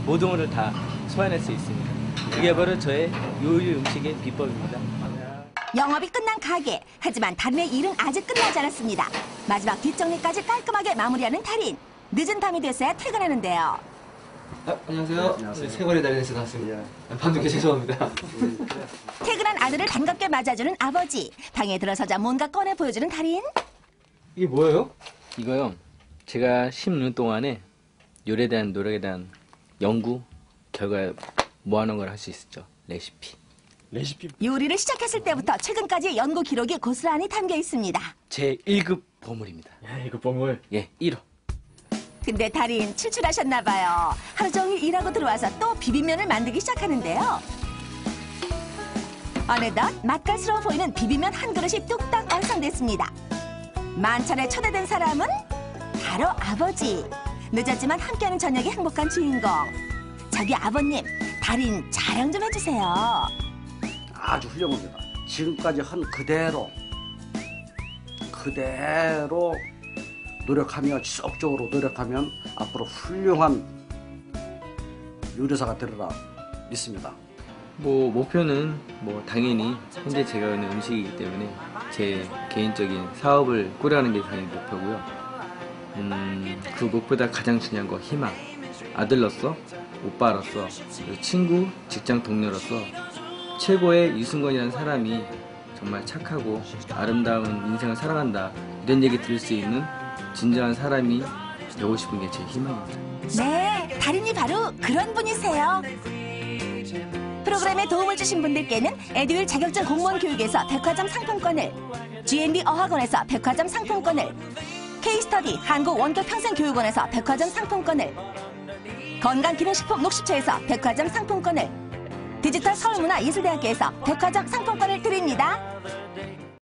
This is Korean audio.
모든 것을 다 소화해낼 수 있습니다. 그게 바로 저의 요리 음식의 비법입니다. 영업이 끝난 가게. 하지만 달인의 일은 아직 끝나지 않았습니다. 마지막 뒷정리까지 깔끔하게 마무리하는 달인. 늦은 밤이 됐어야 퇴근하는데요. 안녕하세요. 안녕하세요. 세월의 달인에서 나왔습니다. 밤늦게 죄송합니다. 퇴근한 아들을 반갑게 맞아주는 아버지. 방에 들어서자 뭔가 꺼내 보여주는 달인. 이게 뭐예요? 이거요. 제가 10년 동안에 요리에 대한 노력에 대한 연구 결과 모아놓은 걸 할 수 있었죠. 레시피. 요리를 시작했을 때부터 최근까지의 연구 기록이 고스란히 담겨 있습니다. 제 1급 보물입니다. 야, 이거 보물. 예, 1호. 근데 달인 출출하셨나 봐요. 하루 종일 일하고 들어와서 또 비빔면을 만들기 시작하는데요. 어느덧 맛깔스러워 보이는 비빔면 한 그릇이 뚝딱 완성됐습니다. 만찬에 초대된 사람은 바로 아버지. 늦었지만 함께하는 저녁의 행복한 주인공. 저기 아버님, 달인 자랑 좀 해주세요. 아주 훌륭합니다. 지금까지 한 그대로 노력하며 지속적으로 노력하면 앞으로 훌륭한 요리사가 되리라 믿습니다. 뭐 목표는 뭐 당연히 현재 제가 있는 음식이기 때문에 제 개인적인 사업을 꾸려가는 게 당연히 목표고요. 그 목표보다 가장 중요한 건 희망. 아들로서, 오빠로서, 그리고 친구, 직장 동료로서 최고의 유승권이라는 사람이 정말 착하고 아름다운 인생을 살아간다 이런 얘기 들을 수 있는 진정한 사람이 되고 싶은 게 제 희망입니다. 네, 달인이 바로 그런 분이세요. 프로그램에 도움을 주신 분들께는 에듀윌 자격증 공무원 교육에서 백화점 상품권을, G&D 어학원에서 백화점 상품권을, K-스터디 한국원격평생교육원에서 백화점 상품권을, 건강기능식품 녹십초에서 백화점 상품권을, 디지털 서울문화예술대학교에서 백화점 상품권을 드립니다.